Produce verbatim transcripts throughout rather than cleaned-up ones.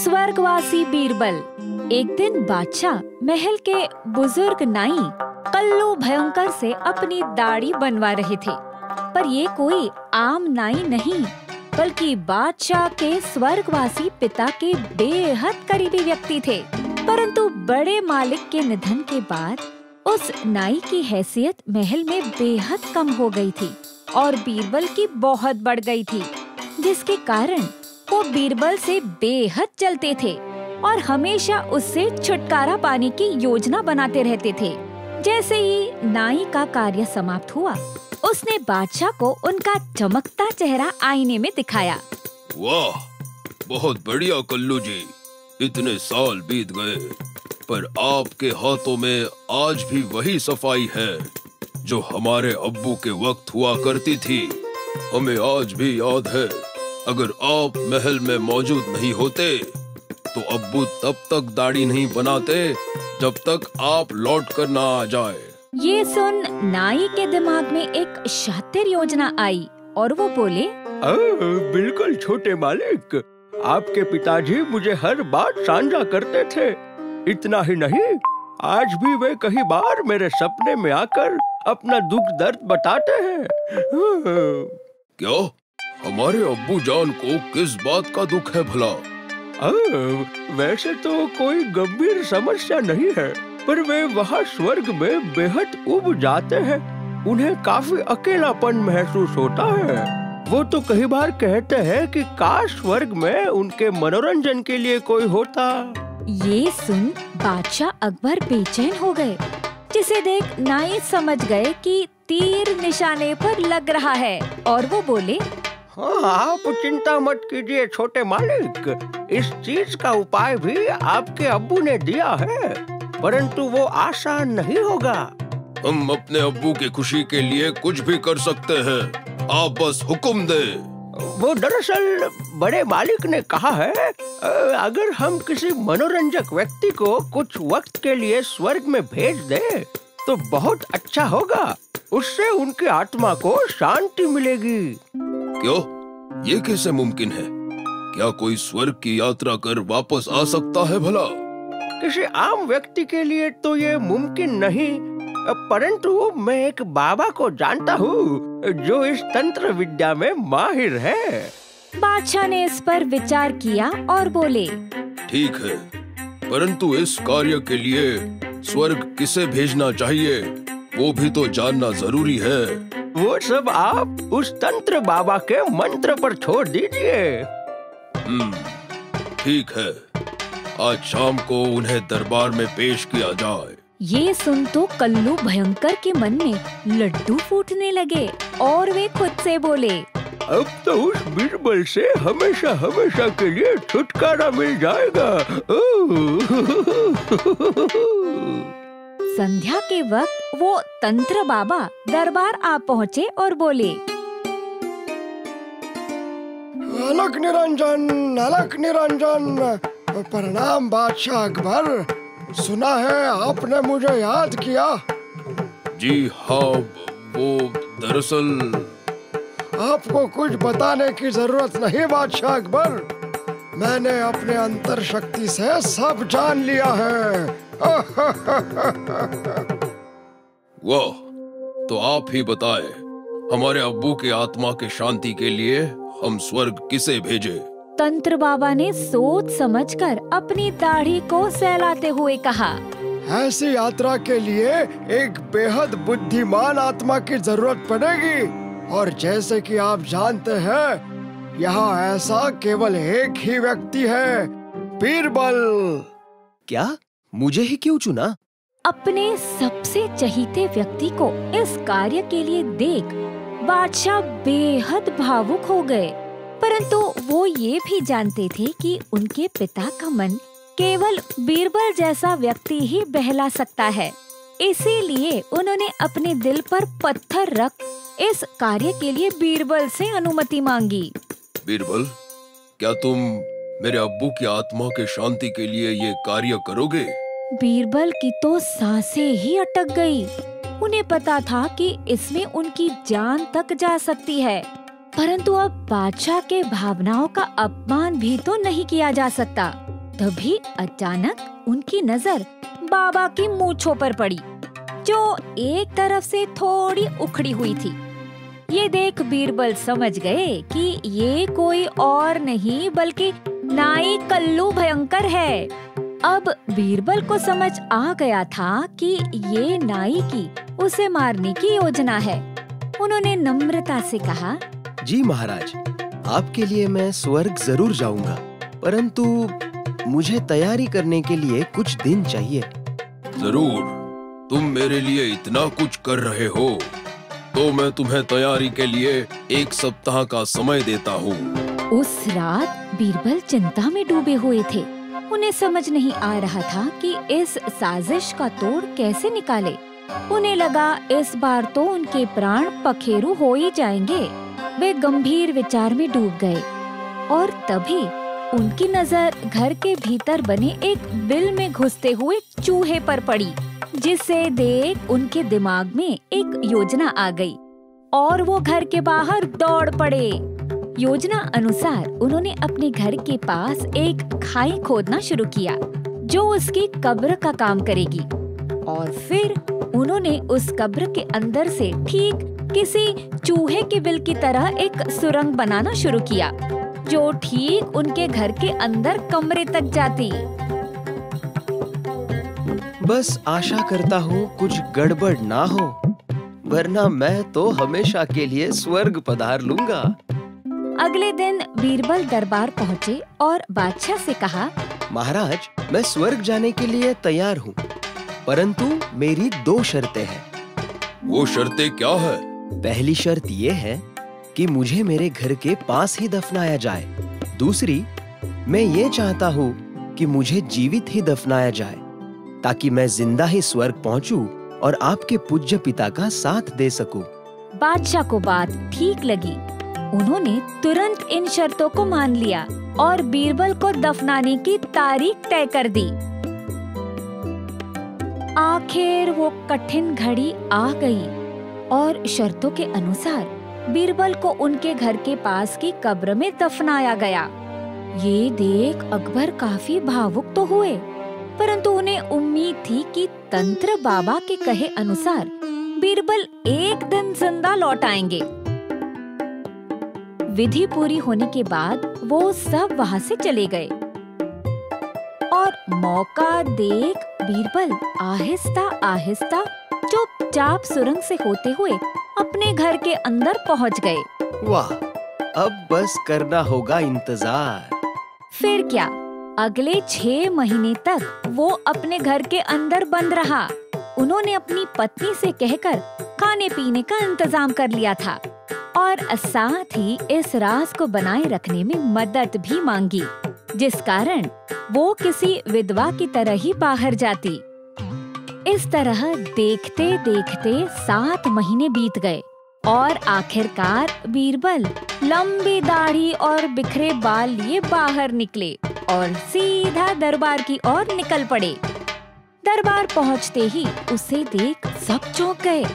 स्वर्गवासी बीरबल। एक दिन बादशाह महल के बुजुर्ग नाई कल्लू भयंकर से अपनी दाढ़ी बनवा रहे थे, पर ये कोई आम नाई नहीं बल्कि बादशाह के स्वर्गवासी पिता के बेहद करीबी व्यक्ति थे। परंतु बड़े मालिक के निधन के बाद उस नाई की हैसियत महल में बेहद कम हो गई थी और बीरबल की बहुत बढ़ गई थी, जिसके कारण वो बीरबल से बेहद जलते थे और हमेशा उससे छुटकारा पाने की योजना बनाते रहते थे। जैसे ही नाई का कार्य समाप्त हुआ, उसने बादशाह को उनका चमकता चेहरा आईने में दिखाया। वाह, बहुत बढ़िया कल्लू जी, इतने साल बीत गए पर आपके हाथों में आज भी वही सफाई है जो हमारे अब्बू के वक्त हुआ करती थी। हमें आज भी याद है, अगर आप महल में मौजूद नहीं होते तो अब्बू तब तक दाढ़ी नहीं बनाते जब तक आप लौट कर ना आ जाए। ये सुन नाई के दिमाग में एक शातिर योजना आई और वो बोले, बिल्कुल छोटे मालिक, आपके पिताजी मुझे हर बात साझा करते थे। इतना ही नहीं, आज भी वे कई बार मेरे सपने में आकर अपना दुख दर्द बताते हैं। क्या हमारे अब्बू जान को किस बात का दुख है भला? आ, वैसे तो कोई गंभीर समस्या नहीं है, पर वे वहाँ स्वर्ग में बेहद उब जाते हैं। उन्हें काफी अकेलापन महसूस होता है। वो तो कई बार कहते हैं कि काश स्वर्ग में उनके मनोरंजन के लिए कोई होता। ये सुन बादशाह अकबर बेचैन हो गए, जिसे देख नाई समझ गए कि तीर निशाने पर लग रहा है और वो बोले, हाँ, आप चिंता मत कीजिए छोटे मालिक, इस चीज का उपाय भी आपके अब्बू ने दिया है, परंतु वो आसान नहीं होगा। हम अपने अब्बू की खुशी के लिए कुछ भी कर सकते हैं, आप बस हुक्म दे। वो दरअसल बड़े मालिक ने कहा है, अगर हम किसी मनोरंजक व्यक्ति को कुछ वक्त के लिए स्वर्ग में भेज दें तो बहुत अच्छा होगा। उससे उनकी आत्मा को शांति मिलेगी। क्यों? ये कैसे मुमकिन है? क्या कोई स्वर्ग की यात्रा कर वापस आ सकता है भला? किसी आम व्यक्ति के लिए तो ये मुमकिन नहीं, परंतु मैं एक बाबा को जानता हूँ जो इस तंत्र विद्या में माहिर है। बादशाह ने इस पर विचार किया और बोले, ठीक है, परंतु इस कार्य के लिए स्वर्ग किसे भेजना चाहिए वो भी तो जानना जरूरी है। वो सब आप उस तंत्र बाबा के मंत्र पर छोड़ दीजिए। हम्म, ठीक है, आज शाम को उन्हें दरबार में पेश किया जाए। ये सुन तो कल्लू भयंकर के मन में लड्डू फूटने लगे और वे खुद से बोले, अब तो उस बीरबल से हमेशा हमेशा के लिए छुटकारा मिल जाएगा। संध्या के वक्त वो तंत्र बाबा दरबार आ पहुँचे और बोले, अलग निरंजन, अलग निरंजन, प्रणाम बादशाह अकबर। सुना है आपने मुझे याद किया। जी हाँ, वो दरअसल आपको कुछ बताने की जरूरत नहीं बादशाह अकबर, मैंने अपने अंतर शक्ति से सब जान लिया है। वाह, तो आप ही बताए, हमारे अब्बू की आत्मा के शांति के लिए हम स्वर्ग किसे भेजे? तंत्र बाबा ने सोच समझकर अपनी दाढ़ी को सहलाते हुए कहा, ऐसी यात्रा के लिए एक बेहद बुद्धिमान आत्मा की जरूरत पड़ेगी, और जैसे कि आप जानते हैं यहाँ ऐसा केवल एक ही व्यक्ति है, बीरबल। क्या? मुझे ही क्यों चुना? अपने सबसे चहीते व्यक्ति को इस कार्य के लिए देख बादशाह बेहद भावुक हो गए, परंतु वो ये भी जानते थे कि उनके पिता का मन केवल बीरबल जैसा व्यक्ति ही बहला सकता है। इसीलिए उन्होंने अपने दिल पर पत्थर रख इस कार्य के लिए बीरबल से अनुमति मांगी। बीरबल, क्या तुम मेरे अब्बू की आत्मा के शांति के लिए ये कार्य करोगे? बीरबल की तो सांसें ही अटक गई। उन्हें पता था कि इसमें उनकी जान तक जा सकती है, परंतु अब बादशाह के भावनाओं का अपमान भी तो नहीं किया जा सकता। तभी अचानक उनकी नजर बाबा की मूंछों पर पड़ी, जो एक तरफ से थोड़ी उखड़ी हुई थी। ये देख बीरबल समझ गए कि ये कोई और नहीं बल्कि नाई कल्लू भयंकर है। अब बीरबल को समझ आ गया था कि ये नाई की उसे मारने की योजना है। उन्होंने नम्रता से कहा, जी महाराज, आपके लिए मैं स्वर्ग जरूर जाऊंगा, परंतु मुझे तैयारी करने के लिए कुछ दिन चाहिए। जरूर, तुम मेरे लिए इतना कुछ कर रहे हो तो मैं तुम्हें तैयारी के लिए एक सप्ताह का समय देता हूँ। उस रात बीरबल चिंता में डूबे हुए थे। उन्हें समझ नहीं आ रहा था कि इस साजिश का तोड़ कैसे निकाले। उन्हें लगा इस बार तो उनके प्राण पखेरु हो ही जाएंगे। वे गंभीर विचार में डूब गए और तभी उनकी नजर घर के भीतर बने एक बिल में घुसते हुए चूहे पर पड़ी, जिसे देख उनके दिमाग में एक योजना आ गई और वो घर के बाहर दौड़ पड़े। योजना अनुसार उन्होंने अपने घर के पास एक खाई खोदना शुरू किया जो उसकी कब्र का काम करेगी, और फिर उन्होंने उस कब्र के अंदर से ठीक किसी चूहे के बिल की तरह एक सुरंग बनाना शुरू किया जो ठीक उनके घर के अंदर कमरे तक जाती। बस आशा करता हूँ कुछ गड़बड़ ना हो, वरना मैं तो हमेशा के लिए स्वर्ग पधार लूंगा। अगले दिन बीरबल दरबार पहुँचे और बादशाह से कहा, महाराज, मैं स्वर्ग जाने के लिए तैयार हूँ, परंतु मेरी दो शर्तें हैं। वो शर्तें क्या है? पहली शर्त ये है कि मुझे मेरे घर के पास ही दफनाया जाए। दूसरी, मैं ये चाहता हूँ कि मुझे जीवित ही दफनाया जाए ताकि मैं जिंदा ही स्वर्ग पहुँचूं और आपके पूज्य पिता का साथ दे सकूं। बादशाह को बात ठीक लगी। उन्होंने तुरंत इन शर्तों को मान लिया और बीरबल को दफनाने की तारीख तय कर दी। आखिर वो कठिन घड़ी आ गई और शर्तों के अनुसार बीरबल को उनके घर के पास की कब्र में दफनाया गया। ये देख अकबर काफी भावुक तो हुए, परंतु उन्हें उम्मीद थी कि तंत्र बाबा के कहे अनुसार बीरबल एक दिन जिंदा लौट आएंगे। विधि पूरी होने के बाद वो सब वहाँ से चले गए और मौका देख बीरबल आहिस्ता आहिस्ता चुपचाप सुरंग से होते हुए अपने घर के अंदर पहुँच गए। वाह, अब बस करना होगा इंतजार। फिर क्या, अगले छह महीने तक वो अपने घर के अंदर बंद रहा। उन्होंने अपनी पत्नी से कहकर खाने पीने का इंतजाम कर लिया था और साथ ही इस राज को बनाए रखने में मदद भी मांगी, जिस कारण वो किसी विधवा की तरह ही बाहर जाती। इस तरह देखते देखते सात महीने बीत गए और आखिरकार बीरबल लंबी दाढ़ी और बिखरे बाल लिए बाहर निकले और सीधा दरबार की ओर निकल पड़े। दरबार पहुंचते ही उसे देख सब चौंक गए।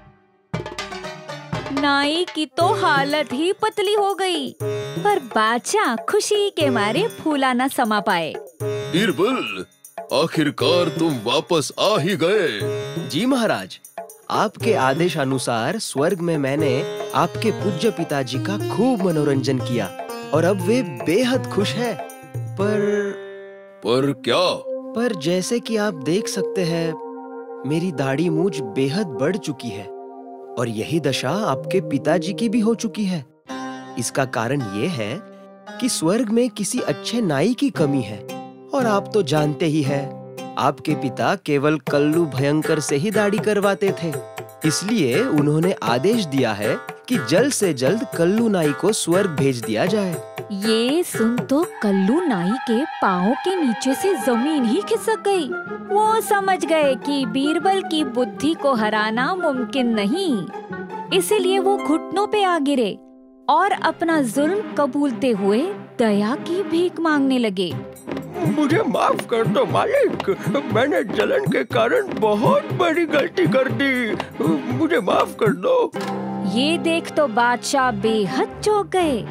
नाई की तो हालत ही पतली हो गई, पर बादशाह खुशी के मारे फूला न समा पाए। बीरबल, आखिरकार तुम वापस आ ही गए। जी महाराज, आपके आदेश अनुसार स्वर्ग में मैंने आपके पूज्य पिताजी का खूब मनोरंजन किया और अब वे बेहद खुश हैं। पर पर क्या? पर जैसे कि आप देख सकते हैं, मेरी दाढ़ी मूंछ बेहद बढ़ चुकी है और यही दशा आपके पिताजी की भी हो चुकी है। इसका कारण ये है कि स्वर्ग में किसी अच्छे नाई की कमी है और आप तो जानते ही हैं, आपके पिता केवल कल्लू भयंकर से ही दाढ़ी करवाते थे। इसलिए उन्होंने आदेश दिया है कि जल्द से जल्द कल्लू नाई को स्वर्ग भेज दिया जाए। ये सुन तो कल्लू नाई के पाँव के नीचे से जमीन ही खिसक गई। वो समझ गए कि बीरबल की बुद्धि को हराना मुमकिन नहीं, इसीलिए वो घुटनों पे आ गिरे और अपना जुल्म कबूलते हुए दया की भीख मांगने लगे। मुझे माफ कर दो मालिक, मैंने जलन के कारण बहुत बड़ी गलती कर दी, मुझे माफ कर दो। ये देख तो बादशाह बेहद चौंक गए।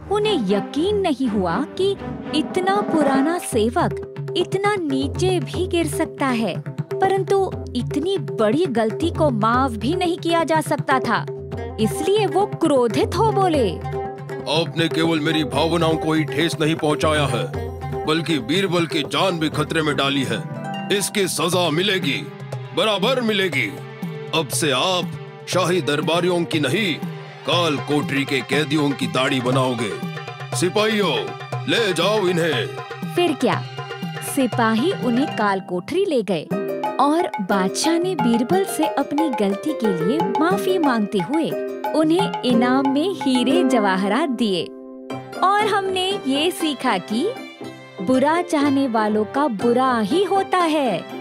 उन्हें यकीन नहीं हुआ कि इतना पुराना सेवक इतना नीचे भी गिर सकता है, परंतु इतनी बड़ी गलती को माफ भी नहीं किया जा सकता था। इसलिए वो क्रोधित हो बोले, आपने केवल मेरी भावनाओं को ही ठेस नहीं पहुंचाया है, बल्कि बीरबल की जान भी खतरे में डाली है। इसकी सजा मिलेगी, बराबर मिलेगी। अब से आप शाही दरबारियों की नहीं, काल कोठरी के कैदियों की दाढ़ी बनाओगे। सिपाहियों, ले जाओ इन्हें। फिर क्या, सिपाही उन्हें काल कोठरी ले गए और बादशाह ने बीरबल से अपनी गलती के लिए माफी मांगते हुए उन्हें इनाम में हीरे जवाहरात दिए। और हमने ये सीखा कि बुरा चाहने वालों का बुरा ही होता है।